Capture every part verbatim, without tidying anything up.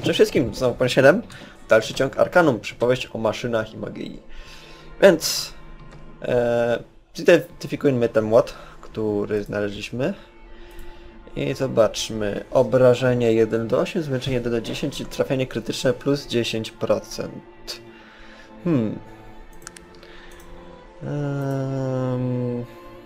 Przede wszystkim znowu pan siedem, dalszy ciąg Arkanum, przypowieść o maszynach i magii. Więc e, zidentyfikujmy ten młot, który znaleźliśmy. I zobaczmy. Obrażenie jeden do ośmiu, zmęczenie jeden do dziesięciu i trafienie krytyczne plus dziesięć procent. Hmm. Um,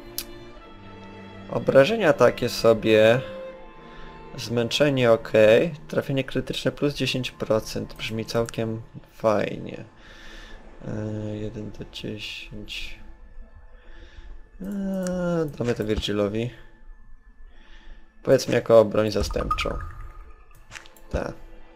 obrażenia takie sobie. Zmęczenie ok. Trafienie krytyczne plus dziesięć procent. Brzmi całkiem fajnie. Eee, jeden do dziesięciu. Eee, damy to Virgilowi. Powiedzmy jako broń zastępczą. Tak.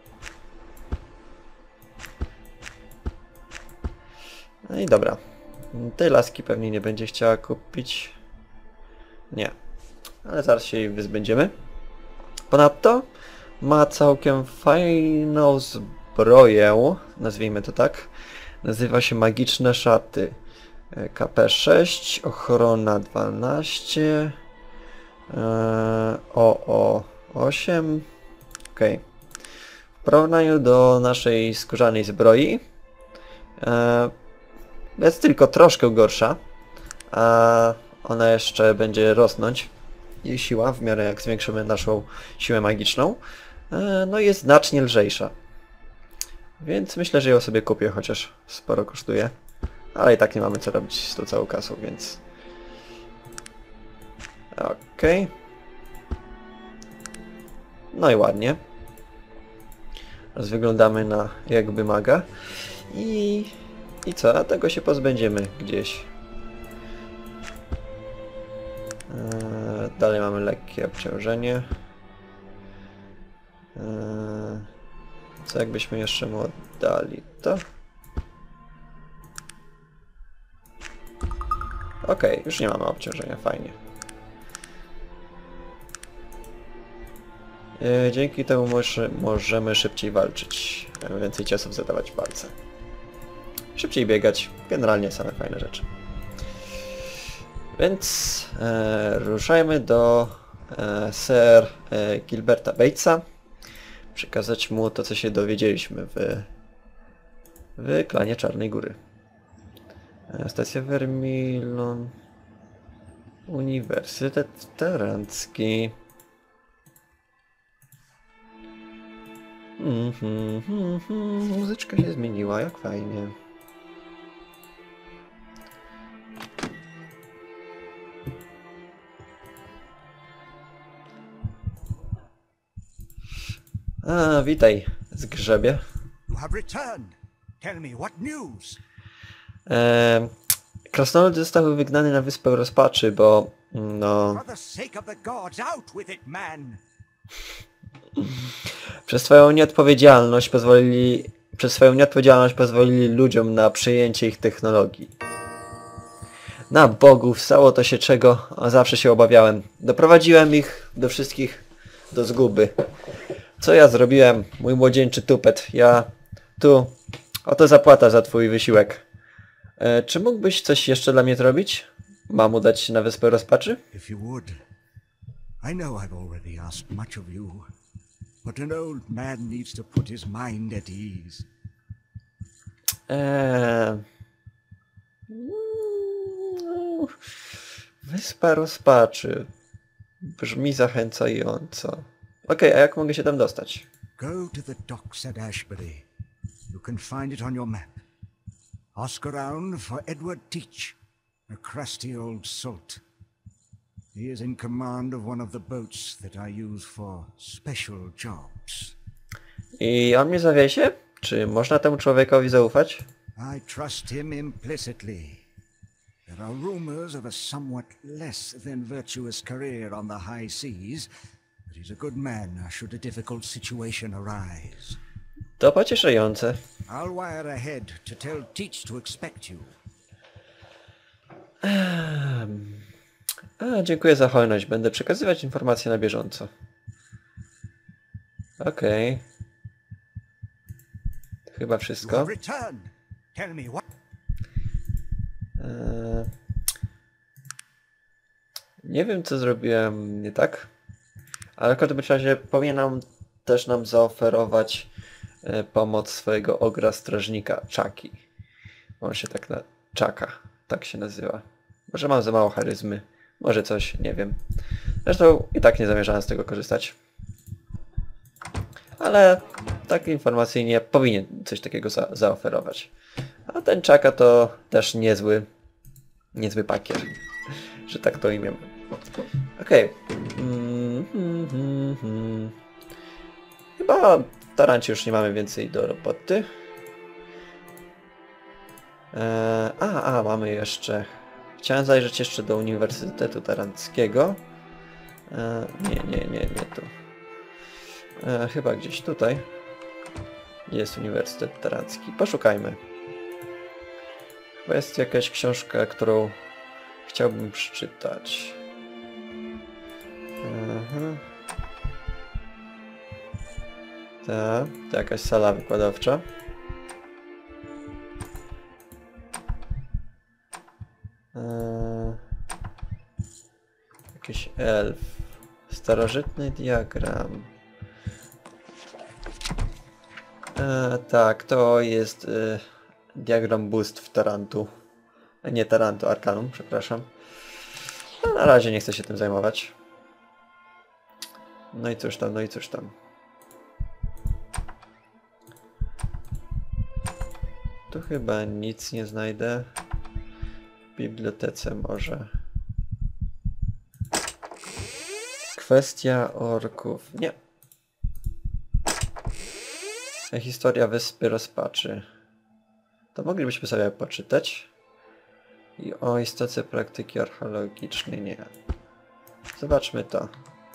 No i dobra. Tej laski pewnie nie będzie chciała kupić. Nie. Ale zaraz się jej wyzbędziemy. Ponadto ma całkiem fajną zbroję, nazwijmy to tak. Nazywa się Magiczne Szaty. K P sześć, ochrona dwanaście, O O osiem. Ok. W porównaniu do naszej skórzanej zbroi jest tylko troszkę gorsza, a ona jeszcze będzie rosnąć. Jej siła, w miarę jak zwiększymy naszą siłę magiczną, no jest znacznie lżejsza. Więc myślę, że ją sobie kupię, chociaż sporo kosztuje. Ale i tak nie mamy co robić z tą całą kasą, więc... Okej. Okay. No i ładnie. Teraz wyglądamy na jakby maga. I... I co? A tego się pozbędziemy gdzieś. Eee, dalej mamy lekkie obciążenie. Eee, co jakbyśmy jeszcze mu oddali to? Okej, okay, już nie mamy obciążenia, fajnie. Eee, dzięki temu może, możemy szybciej walczyć, więcej ciosów zadawać w walce. Szybciej biegać, generalnie same fajne rzeczy. Więc e, ruszajmy do e, Sir e, Gilberta Batesa. Przekazać mu to, co się dowiedzieliśmy w, w klanie Czarnej Góry. E, stacja Vermilon. Uniwersytet Terancki. Mm -hmm, mm -hmm, muzyczka się zmieniła, jak fajnie. A, witaj, zgrzebie. Eee, krasnoludy zostały wygnane na Wyspę Rozpaczy, bo... no... Przez swoją nieodpowiedzialność pozwolili... Przez swoją nieodpowiedzialność pozwolili ludziom na przyjęcie ich technologii. Na bogów, stało to się czego zawsze się obawiałem. Doprowadziłem ich do wszystkich do zguby. Co ja zrobiłem, mój młodzieńczy tupet? Ja... Tu... Oto zapłata za twój wysiłek. E, czy mógłbyś coś jeszcze dla mnie zrobić? Mam udać się na Wyspę Rozpaczy? If you would. I know I've already asked much of you, but an old man needs to put his mind at ease. Eee... Wyspa Rozpaczy. Brzmi zachęcająco. Okej, okay, a jak mogę się tam dostać? Go to the docks at Ashbury. You can find it on your map. Ask around for Edward Teach, a crusty old salt. He is in command of one of the boats that I use for special jobs. I on mnie zawiezie? Czy można temu człowiekowi zaufać? I trust him implicitly. There are rumors of a somewhat less than virtuous career on the high seas, but he's a good man should a difficult situation arise. To pocieszające. I'll wire ahead to tell Teach to expect you. Um, a, dziękuję za hojność. Będę przekazywać informacje na bieżąco. Okej. Okay. Chyba wszystko. Eee, nie wiem, co zrobiłem nie tak, ale w każdym razie powinien nam też nam zaoferować e, pomoc swojego ogra strażnika, Chucky. On się tak na... Chucka, tak się nazywa. Może mam za mało charyzmy, może coś, nie wiem. Zresztą i tak nie zamierzałem z tego korzystać. Ale tak informacyjnie powinien coś takiego za zaoferować. A ten Chucka to też niezły, niezły pakier, że tak to imię. Okej. Okay. Mm, mm, mm, mm. Chyba w tarancie już nie mamy więcej do roboty. Eee, a, a, mamy jeszcze... Chciałem zajrzeć jeszcze do Uniwersytetu Taranckiego. Eee, nie, nie, nie, nie tu. Eee, chyba gdzieś tutaj jest Uniwersytet Tarancki. Poszukajmy. Chyba jest jakaś książka, którą chciałbym przeczytać. Aha. Ta, to jakaś sala wykładowcza. Eee, jakiś elf. Starożytny diagram. Eee, tak, to jest e, diagram bóstw Tarantu. E, nie Tarantu, Arkanum, przepraszam. No, na razie nie chcę się tym zajmować. No i cóż tam, no i cóż tam. Tu chyba nic nie znajdę. W bibliotece może. Kwestia orków. Nie. Historia Wyspy Rozpaczy. To moglibyśmy sobie poczytać. I o istocie praktyki archeologicznej nie. Zobaczmy to.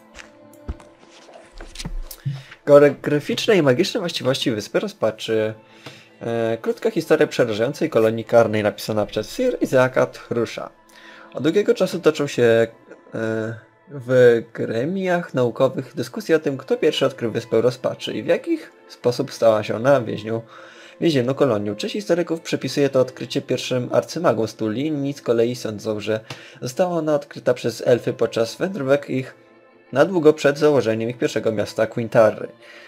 Geograficzne i magiczne właściwości Wyspy Rozpaczy. E, krótka historia przerażającej kolonii karnej napisana przez Sir Isaaca Trusha. Od długiego czasu toczą się e, w gremiach naukowych dyskusje o tym, kto pierwszy odkrył Wyspę Rozpaczy i w jaki sposób stała się ona więźnią, więzienną kolonią. Część historyków przypisuje to odkrycie pierwszym arcymagom z Tuli, inni z kolei sądzą, że została ona odkryta przez elfy podczas wędrówek ich na długo przed założeniem ich pierwszego miasta Quintarry.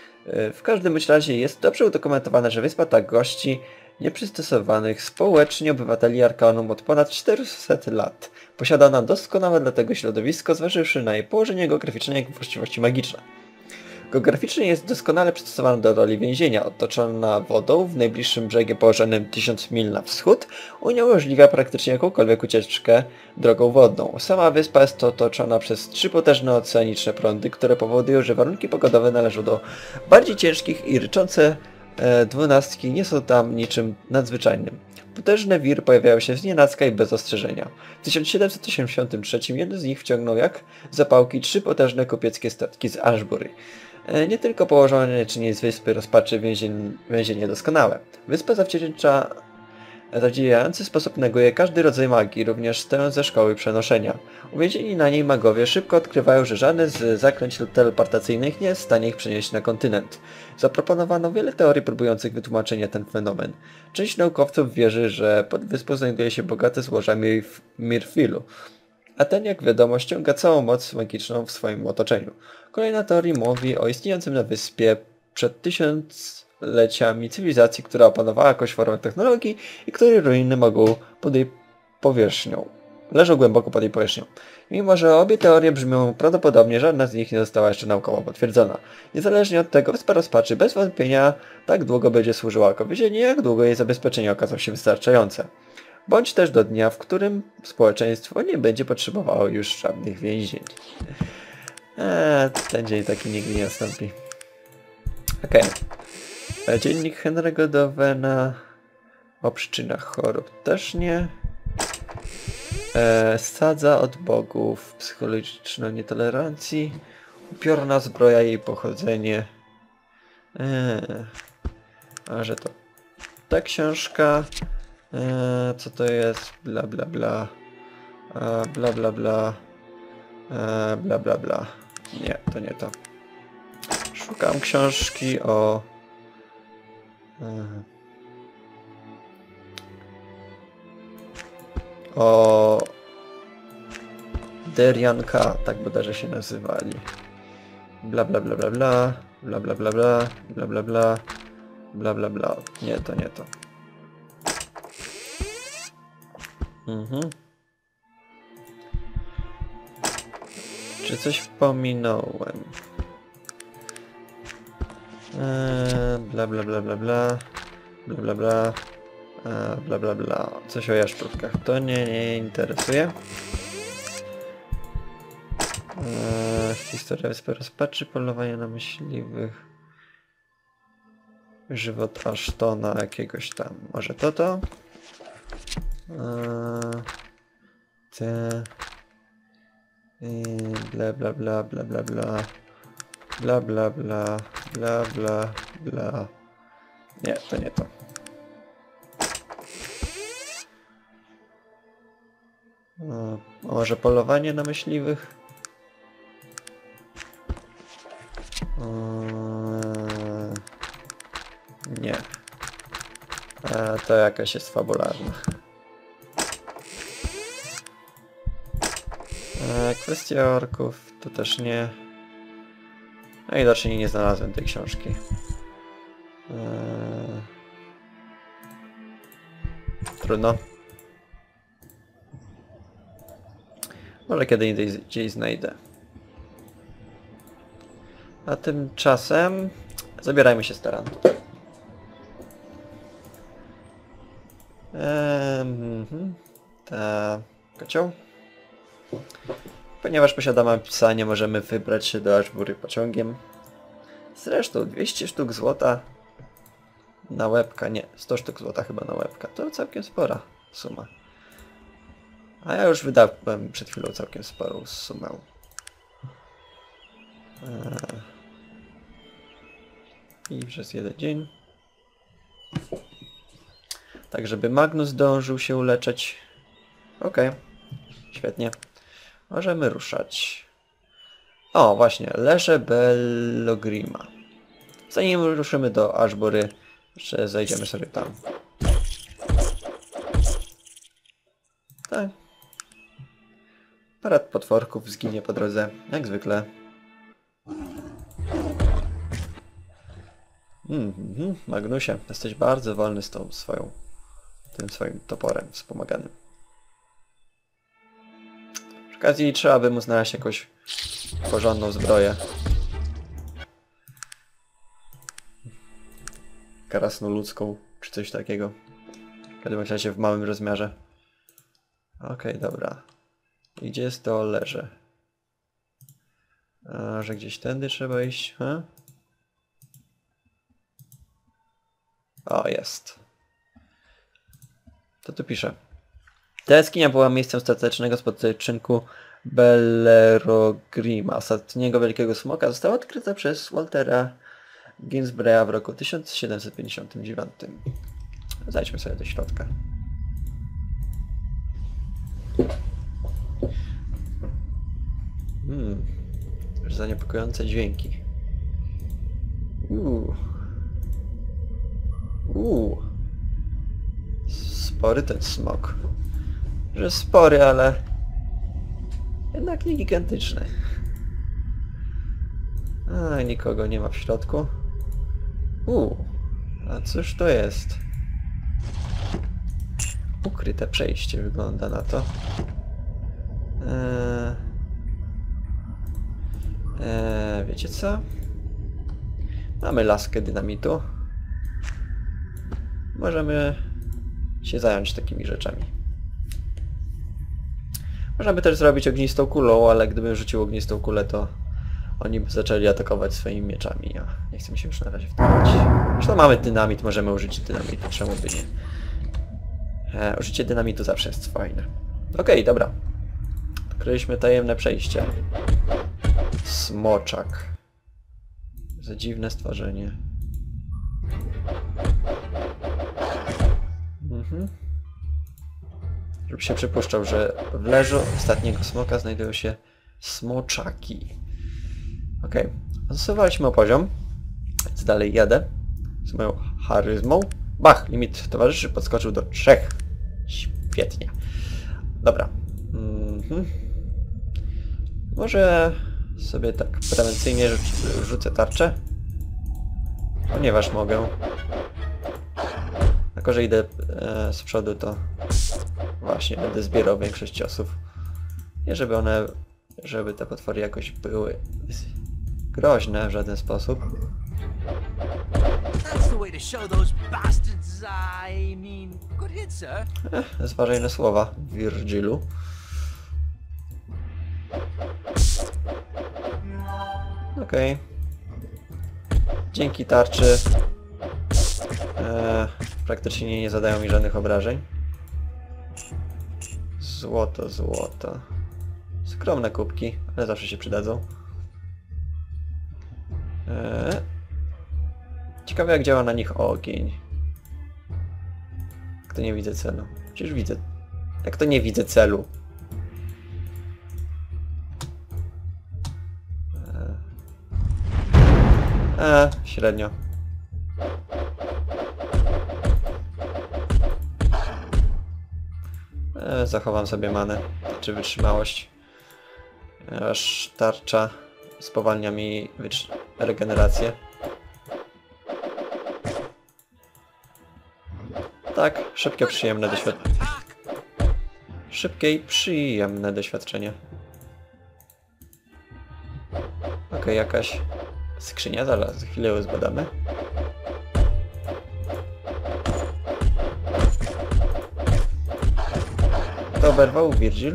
W każdym bądź razie jest dobrze udokumentowane, że wyspa ta gości nieprzystosowanych społecznie obywateli Arkanum od ponad czterysta lat. Posiada ona doskonałe dla tego środowisko, zważywszy na jej położenie geograficzne i właściwości magiczne. Geograficznie jest doskonale przystosowana do roli więzienia, otoczona wodą, w najbliższym brzegiem położonym tysiąc mil na wschód, uniemożliwia praktycznie jakąkolwiek ucieczkę drogą wodną. Sama wyspa jest otoczona przez trzy potężne oceaniczne prądy, które powodują, że warunki pogodowe należą do bardziej ciężkich i ryczące e, dwunastki nie są tam niczym nadzwyczajnym. Potężne wiry pojawiają się znienacka i bez ostrzeżenia. W tysiąc siedemset osiemdziesiątym trzecim jeden z nich wciągnął jak zapałki trzy potężne kupieckie statki z Ashbury. Nie tylko położone czyni z Wyspy Rozpaczy więzień, więzienie doskonałe. Wyspa zawdzięcza zadziwiający sposób neguje każdy rodzaj magii, również tę ze szkoły przenoszenia. Uwięzieni na niej magowie szybko odkrywają, że żadne z zaklęć teleportacyjnych nie jest w stanie ich przenieść na kontynent. Zaproponowano wiele teorii próbujących wytłumaczenia ten fenomen. Część naukowców wierzy, że pod wyspą znajduje się bogate złoża Mirfilu, a ten, jak wiadomo, ściąga całą moc magiczną w swoim otoczeniu. Kolejna teoria mówi o istniejącym na wyspie przed tysiącleciami cywilizacji, która opanowała jakąś formę technologii i której ruiny mogą pod jej powierzchnią. Leżą głęboko pod jej powierzchnią. Mimo że obie teorie brzmią prawdopodobnie, żadna z nich nie została jeszcze naukowo potwierdzona. Niezależnie od tego, Wyspa Rozpaczy bez wątpienia tak długo będzie służyła jako więzienie, jak długo jej zabezpieczenie okazało się wystarczające. Bądź też do dnia, w którym społeczeństwo nie będzie potrzebowało już żadnych więzień. Eee, ten dzień taki nigdy nie nastąpi. Okej. Okay. Dziennik Henry'ego Dovena o przyczynach chorób też nie. Eee, sadza od bogów, psychologiczna nietolerancji, upiorna zbroja, jej pochodzenie. Eee, a że to ta książka. Eee, co to jest? Bla bla bla. Eee, bla bla bla. Eee, bla bla bla. Nie, to nie to. Szukam książki o... Eee, o... Derianka, tak bodajże się nazywali. Bla bla bla bla bla. Bla bla bla bla. Bla bla bla. Bla bla bla. Nie, to nie to. Mhm. Czy coś pominąłem? Eee, bla bla bla bla bla. Bla bla bla. Eee, bla bla bla. Coś o jaszczurkach. To nie, nie interesuje. Eee, historia Wyspy Rozpaczy, polowanie na myśliwych. Żywot Ashtona jakiegoś tam. Może to to? Eee, te... Eee, bla bla bla bla bla bla. Bla bla bla. Bla bla bla. Nie, to nie to. Eee, może polowanie na myśliwych? Eee, nie. Eee, to jakaś jest fabularna. Eee, kwestia orków to też nie. No i widocznie nie znalazłem tej książki. Eee, trudno. Może kiedy indziej gdzieś znajdę. A tymczasem zabierajmy się z Tarantu. Ehm, ta kocioł. Ponieważ posiadamy pisanie, możemy wybrać się do Ashbury pociągiem. Zresztą dwieście sztuk złota na łebka, nie, sto sztuk złota chyba na łebka. To całkiem spora suma. A ja już wydałem przed chwilą całkiem sporą sumę. Eee. I przez jeden dzień. Tak, żeby Magnus zdążył się uleczyć. Okej. Okay. Świetnie. Możemy ruszać. O, właśnie. Leże Bellogrima. Zanim ruszymy do Ashbury, jeszcze zajdziemy sobie tam. Tak. Parad potworków zginie po drodze, jak zwykle. Mm, mm, Magnusie, jesteś bardzo wolny z tą swoją, tym swoim toporem wspomaganym. Przy okazji trzeba by mu znaleźć jakąś porządną zbroję. Krasnoludzką, czy coś takiego. W każdym razie w małym rozmiarze. Okej, okay, dobra. I gdzie jest to leże? A, że gdzieś tędy trzeba iść, ha? O, jest. To tu pisze. Ta jaskinia była miejscem ostatecznego spoczynku Bellerogrima, ostatniego wielkiego smoka. Została odkryta przez Waltera Ginsberga w roku tysiąc siedemset pięćdziesiątym dziewiątym. Zajdźmy sobie do środka. Hmm. Już zaniepokojące dźwięki. Uuu. Uuu. Spory ten smok. Że spory, ale jednak nie gigantyczny. A, nikogo nie ma w środku. Uuu. A cóż to jest? Ukryte przejście wygląda na to. Eee, eee, wiecie co? Mamy laskę dynamitu. Możemy się zająć takimi rzeczami. Można by też zrobić ognistą kulą, ale gdybym rzucił ognistą kulę, to oni by zaczęli atakować swoimi mieczami. Ja nie chcę mi się już na razie wtapiać. Zresztą mamy dynamit, możemy użyć dynamitu, czemu by nie? E, użycie dynamitu zawsze jest fajne. Okej, okay, dobra. Odkryliśmy tajemne przejście. Smoczak. Za dziwne stworzenie. Mhm. Żeby się przypuszczał, że w leżu ostatniego smoka znajdują się smoczaki. Okej. Okay. Zasuwaliśmy o poziom. Więc dalej jadę. Z moją charyzmą. Bach! Limit towarzyszy podskoczył do trzech. Świetnie. Dobra. Mhm. Może sobie tak prewencyjnie rzucę tarczę. Ponieważ mogę. Jako że idę e, z przodu, to właśnie będę zbierał większość ciosów. Nie żeby one, żeby te potwory jakoś były groźne w żaden sposób. Ech, zważaj na słowa, Virgilu. Okej. Okay. Dzięki tarczy e, praktycznie nie zadają mi żadnych obrażeń. Złoto, złoto. Skromne kubki, ale zawsze się przydadzą. E, ciekawe jak działa na nich ogień. Jak to nie widzę celu? Przecież widzę. Jak to nie widzę celu? Eee, średnio. Eee, zachowam sobie manę, czy wytrzymałość. Aż tarcza spowalnia mi regenerację. Tak, szybkie, przyjemne doświadczenie. Szybkie i przyjemne doświadczenie. Okej, okay, jakaś skrzynia, zaraz, za chwilę ją zbadamy. To oberwał Virgil.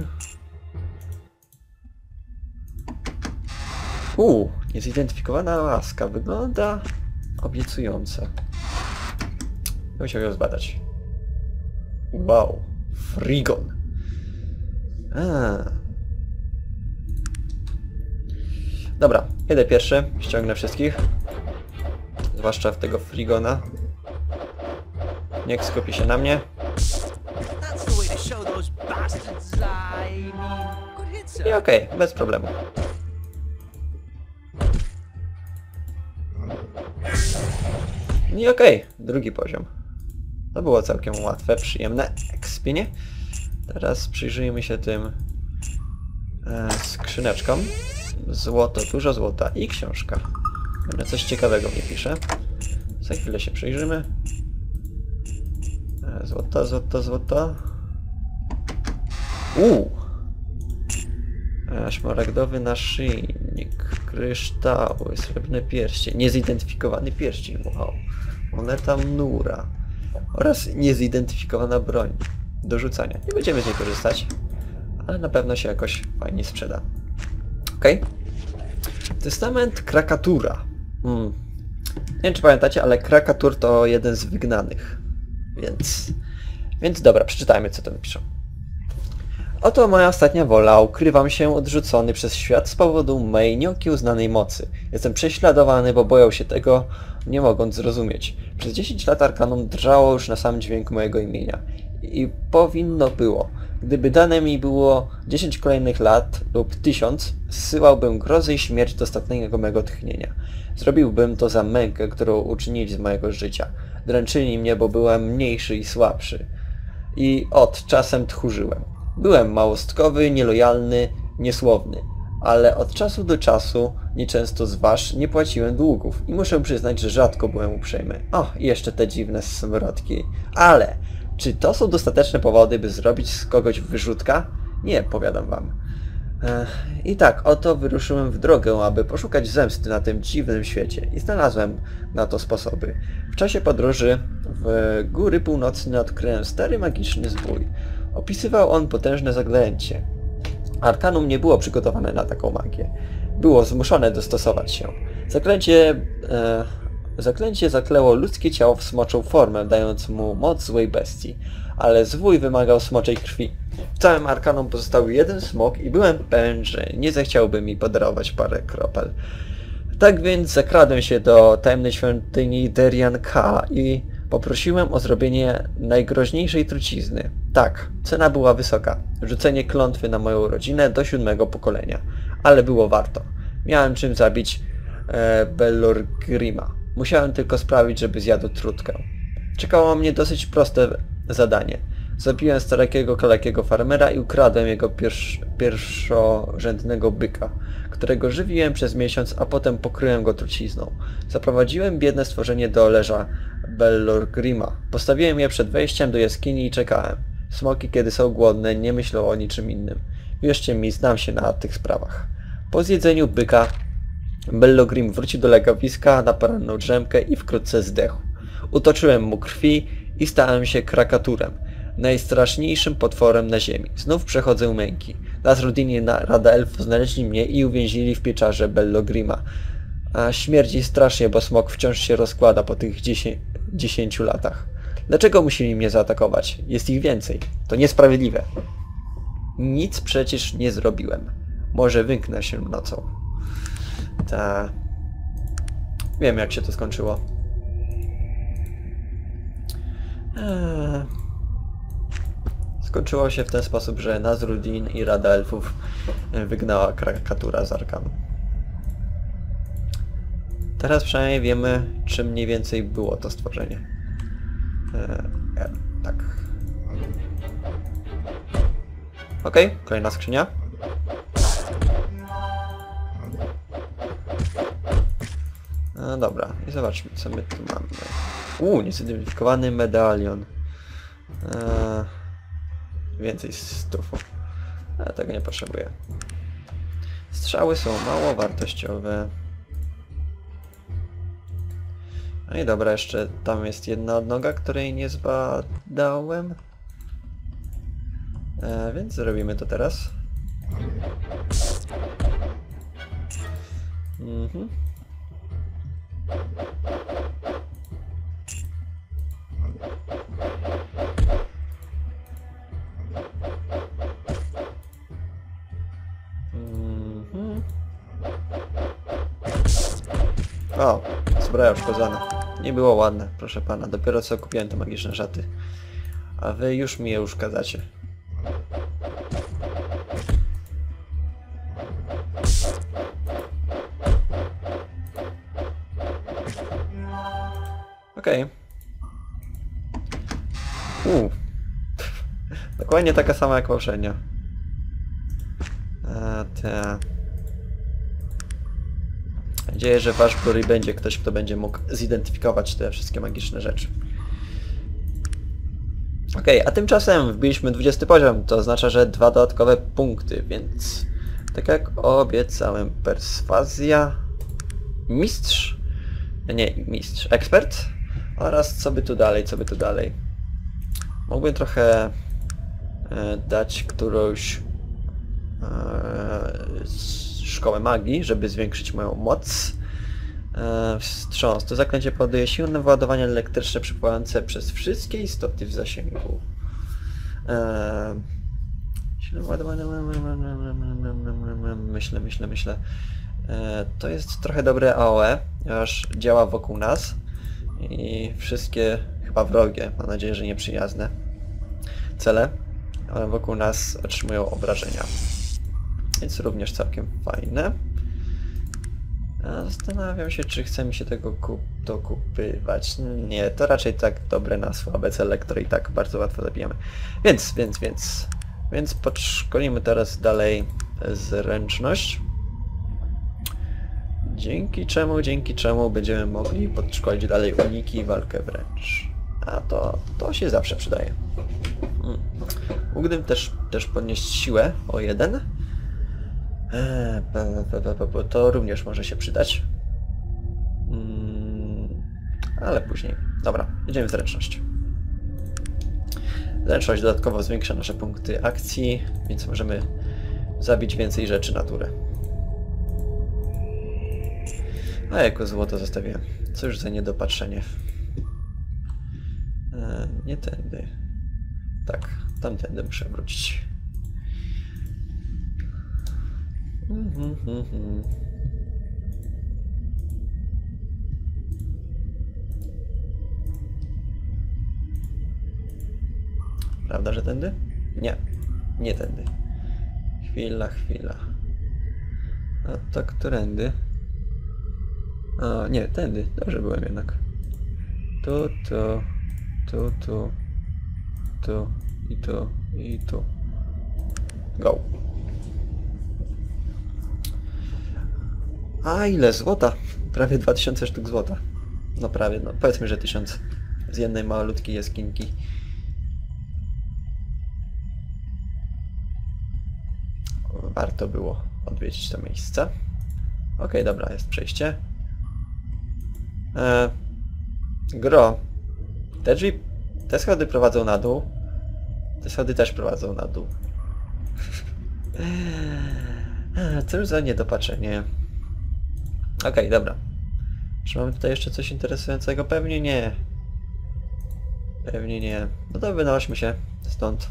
Uuu, niezidentyfikowana łaska. Wygląda obiecująco. Musiał ją zbadać. Wow, Frigon. A. Dobra, jedę pierwszy, ściągnę wszystkich. Zwłaszcza w tego Frigona. Niech skupi się na mnie. I okej, okay, bez problemu. I okej, okay, drugi poziom. To było całkiem łatwe, przyjemne, ekspienie. Teraz przyjrzyjmy się tym e, skrzyneczkom. Złoto, dużo złota i książka. Na coś ciekawego mnie pisze. Za chwilę się przyjrzymy. E, złota, złota, złota. Uuu! E, szmaragdowy naszyjnik, kryształy, srebrne pierścień, niezidentyfikowany pierścień, wow. Moneta mnura oraz niezidentyfikowana broń do rzucania. Nie będziemy z niej korzystać, ale na pewno się jakoś fajnie sprzeda. Okej. Okay. Testament Krakatura. Hmm. Nie wiem czy pamiętacie, ale Krakatur to jeden z wygnanych. Więc... Więc dobra, przeczytajmy co to napiszą. Oto moja ostatnia wola. Ukrywam się odrzucony przez świat z powodu mej nieokiełznanej mocy. Jestem prześladowany, bo boją się tego, nie mogąc zrozumieć. Przez dziesięć lat Arkanum drżało już na sam dźwięk mojego imienia. I powinno było. Gdyby dane mi było dziesięć kolejnych lat lub tysiąc, zsyłałbym grozę i śmierć do ostatniego mego tchnienia. Zrobiłbym to za mękę, którą uczynili z mojego życia. Dręczyli mnie, bo byłem mniejszy i słabszy. I od czasem tchórzyłem. Byłem małostkowy, nielojalny, niesłowny. Ale od czasu do czasu, nieczęsto z wasz, nie płaciłem długów. I muszę przyznać, że rzadko byłem uprzejmy. O, i jeszcze te dziwne smrodki. Ale... Czy to są dostateczne powody, by zrobić z kogoś wyrzutka? Nie, powiadam wam. Ech, I tak, oto wyruszyłem w drogę, aby poszukać zemsty na tym dziwnym świecie. I znalazłem na to sposoby. W czasie podróży w góry północne odkryłem stary magiczny zwój. Opisywał on potężne zaklęcie. Arkanum nie było przygotowane na taką magię. Było zmuszone dostosować się. Zaklęcie... E, Zaklęcie zakleło ludzkie ciało w smoczą formę, dając mu moc złej bestii. Ale zwój wymagał smoczej krwi. W całym Arkanum pozostał jeden smok i byłem pewien, że nie zechciałby mi podarować parę kropel. Tak więc zakradłem się do tajemnej świątyni Derian Ka i poprosiłem o zrobienie najgroźniejszej trucizny. Tak, cena była wysoka. Rzucenie klątwy na moją rodzinę do siódmego pokolenia. Ale było warto. Miałem czym zabić e, Bellorgrima. Musiałem tylko sprawić, żeby zjadł trutkę. Czekało mnie dosyć proste zadanie. Zabiłem starego kalekiego farmera i ukradłem jego pierwsz, pierwszorzędnego byka, którego żywiłem przez miesiąc, a potem pokryłem go trucizną. Zaprowadziłem biedne stworzenie do leża Bellorgrima. Postawiłem je przed wejściem do jaskini i czekałem. Smoki, kiedy są głodne, nie myślą o niczym innym. Wierzcie mi, znam się na tych sprawach. Po zjedzeniu byka Bellorgrim wrócił do legowiska na poranną drzemkę i wkrótce zdechł. Utoczyłem mu krwi i stałem się krakaturem, najstraszniejszym potworem na ziemi. Znów przechodzę męki. Nasruddin i Rada Elfów znaleźli mnie i uwięzili w pieczarze Bellorgrima. A śmierdzi strasznie, bo smok wciąż się rozkłada po tych dziesięciu latach. Dlaczego musieli mnie zaatakować? Jest ich więcej. To niesprawiedliwe. Nic przecież nie zrobiłem. Może wymknę się nocą. Ta... Wiem, jak się to skończyło. Eee... Skończyło się w ten sposób, że Nasruddin i Rada Elfów wygnała Krakatura z Arkanu. Teraz przynajmniej wiemy, czym mniej więcej było to stworzenie. Eee, tak. Okej, okay, kolejna skrzynia. No dobra, i zobaczmy, co my tu mamy. Uuu, niezidentyfikowany medalion. Eee, więcej stufu. Ale tego nie potrzebuję. Strzały są mało wartościowe. No i dobra, jeszcze tam jest jedna odnoga, której nie zbadałem. E, więc zrobimy to teraz. Mhm. Mhm. O, zbroja uszkodzona. Nie było ładne, proszę pana. Dopiero co kupiłem te magiczne szaty. A wy już mi je uszkadzacie. Okej. Okay. Uuu. Dokładnie taka sama jak poprzednio. A te... Mam nadzieję, że w Ashbury będzie ktoś, kto będzie mógł zidentyfikować te wszystkie magiczne rzeczy. Okej, okay, a tymczasem wbiliśmy dwudziesty poziom, to oznacza, że dwa dodatkowe punkty, więc tak jak obiecałem, perswazja, mistrz, nie, mistrz, ekspert oraz co by tu dalej, co by tu dalej. Mógłbym trochę e, dać którąś e, szkołę magii, żeby zwiększyć moją moc. E, wstrząs. To zaklęcie powoduje silne wyładowanie elektryczne przepływające przez wszystkie istoty w zasięgu. E, silne wyładowanie... Myślę, myślę, myślę. E, to jest trochę dobre A O E, ponieważ działa wokół nas i wszystkie, chyba wrogie, mam nadzieję, że nieprzyjazne cele, ale wokół nas otrzymują obrażenia. Więc również całkiem fajne. A zastanawiam się, czy chce mi się tego kup dokupywać. Nie, to raczej tak dobre na słabe cele, które i tak bardzo łatwo zabijamy. Więc, więc, więc... Więc podszkolimy teraz dalej zręczność. Dzięki czemu, dzięki czemu będziemy mogli podszkolić dalej uniki i walkę wręcz. A to, to się zawsze przydaje. Hmm. Mógłbym też, też podnieść siłę o jeden. Eee, to również może się przydać. Hmm, ale później. Dobra, idziemy w zręczność. Zręczność dodatkowo zwiększa nasze punkty akcji, więc możemy zabić więcej rzeczy natury. A jako złoto zostawiłem. Cóż za niedopatrzenie. Eee, nie tędy. Tak, tamtędy muszę wrócić. Mm, mm, mm. Prawda, że tędy? Nie, nie tędy. Chwila, chwila. A to którędy? A, nie, tędy. Dobrze byłem jednak. Tu, tu, tu, tu, tu I tu, i tu. Go. A ile złota? Prawie dwa tysiące sztuk złota. No prawie, no powiedzmy, że tysiąc z jednej malutkiej jaskinki. Warto było odwiedzić to miejsce. Okej, okay, dobra, jest przejście. E, gro. Te drzwi, te schody prowadzą na dół. Te schody też prowadzą na dół. Cóż za niedopatrzenie. Okej, okay, dobra. Czy mamy tutaj jeszcze coś interesującego? Pewnie nie. Pewnie nie. No to wynośmy się stąd.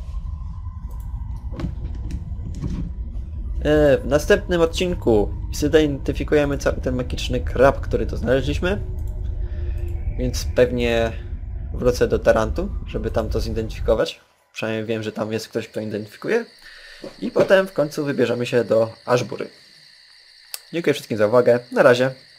W następnym odcinku zidentyfikujemy cały ten magiczny krab, który tu znaleźliśmy. Więc pewnie wrócę do Tarantu, żeby tam to zidentyfikować. Przynajmniej wiem, że tam jest ktoś, kto identyfikuje. I potem w końcu wybierzemy się do Ashbury. Dziękuję wszystkim za uwagę. Na razie.